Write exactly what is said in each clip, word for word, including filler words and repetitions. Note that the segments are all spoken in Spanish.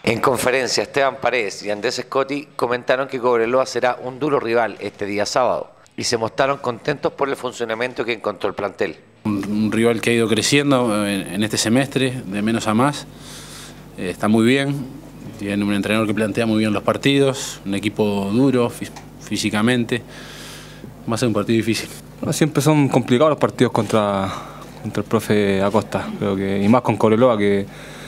En conferencia, Esteban Paredes y Andrés Scotti comentaron que Cobreloa será un duro rival este día sábado y se mostraron contentos por el funcionamiento que encontró el plantel. Un, un rival que ha ido creciendo en, en este semestre, de menos a más, eh, está muy bien, tiene un entrenador que plantea muy bien los partidos, un equipo duro fí físicamente, va a ser un partido difícil. No, siempre son complicados los partidos contra, contra el profe Acosta, creo que, y más con Cobreloa, que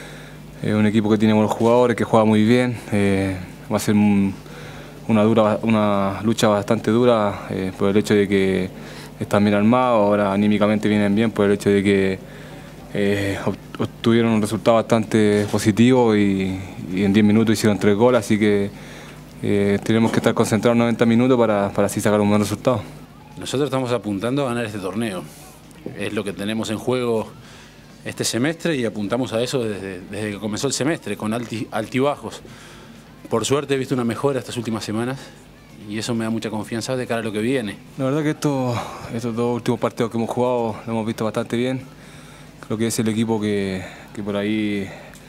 es un equipo que tiene buenos jugadores, que juega muy bien. Eh, va a ser un, una, dura, una lucha bastante dura eh, por el hecho de que están bien armados, ahora anímicamente vienen bien por el hecho de que eh, obtuvieron un resultado bastante positivo y, y en diez minutos hicieron tres goles, así que eh, tenemos que estar concentrados noventa minutos para, para así sacar un buen resultado. Nosotros estamos apuntando a ganar este torneo, es lo que tenemos en juego este semestre y apuntamos a eso desde, desde que comenzó el semestre, con alti, altibajos. Por suerte he visto una mejora estas últimas semanas y eso me da mucha confianza de cara a lo que viene. La verdad que esto, estos dos últimos partidos que hemos jugado lo hemos visto bastante bien. Creo que es el equipo que, que por ahí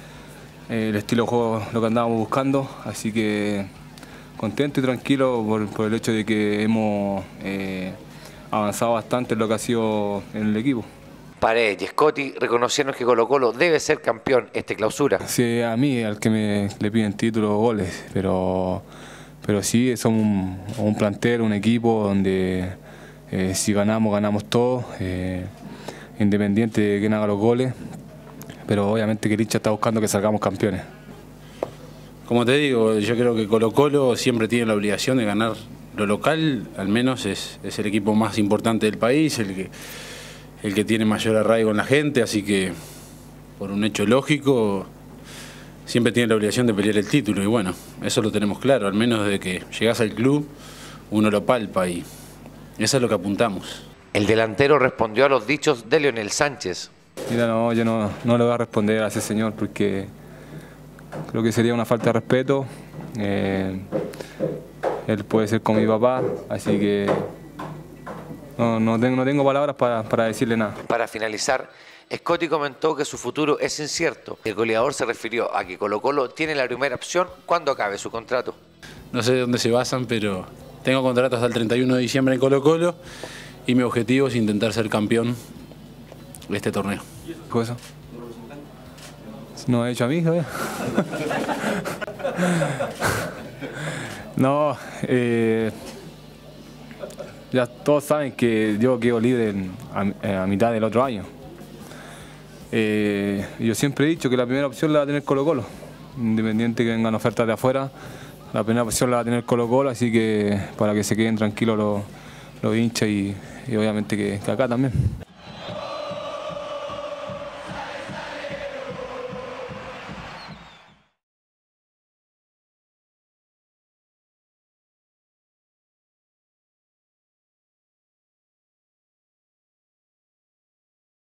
eh, el estilo de juego lo que andábamos buscando, así que contento y tranquilo por, por el hecho de que hemos eh, avanzado bastante en lo que ha sido en el equipo. Paredes y Scotti reconocieron que Colo-Colo debe ser campeón este clausura. Sí, a mí al que me le piden títulos o goles, pero, pero sí, somos un, un plantel, un equipo donde eh, si ganamos, ganamos todos, eh, independiente de quién haga los goles, pero obviamente que el hincha está buscando que salgamos campeones. Como te digo, yo creo que Colo-Colo siempre tiene la obligación de ganar lo local, al menos es, es el equipo más importante del país, el que el que tiene mayor arraigo en la gente, así que por un hecho lógico siempre tiene la obligación de pelear el título y bueno, eso lo tenemos claro, al menos desde que llegás al club uno lo palpa y eso es lo que apuntamos. El delantero respondió a los dichos de Leonel Sánchez. Mira, no, yo no, no le voy a responder a ese señor porque creo que sería una falta de respeto. Eh, él puede ser como mi papá, así que No, no, tengo, no tengo palabras para, para decirle nada. Para finalizar, Scotti comentó que su futuro es incierto. El goleador se refirió a que Colo-Colo tiene la primera opción cuando acabe su contrato. No sé de dónde se basan, pero tengo contrato hasta el treinta y uno de diciembre en Colo-Colo y mi objetivo es intentar ser campeón de este torneo. ¿Qué fue eso? ¿No ha hecho a mí, ¿sabes? No, eh... ya todos saben que yo quedo libre en, a, a mitad del otro año. Eh, yo siempre he dicho que la primera opción la va a tener Colo-Colo. Independiente que vengan ofertas de afuera, la primera opción la va a tener Colo-Colo, así que para que se queden tranquilos los, los hinchas y, y obviamente que, que acá también.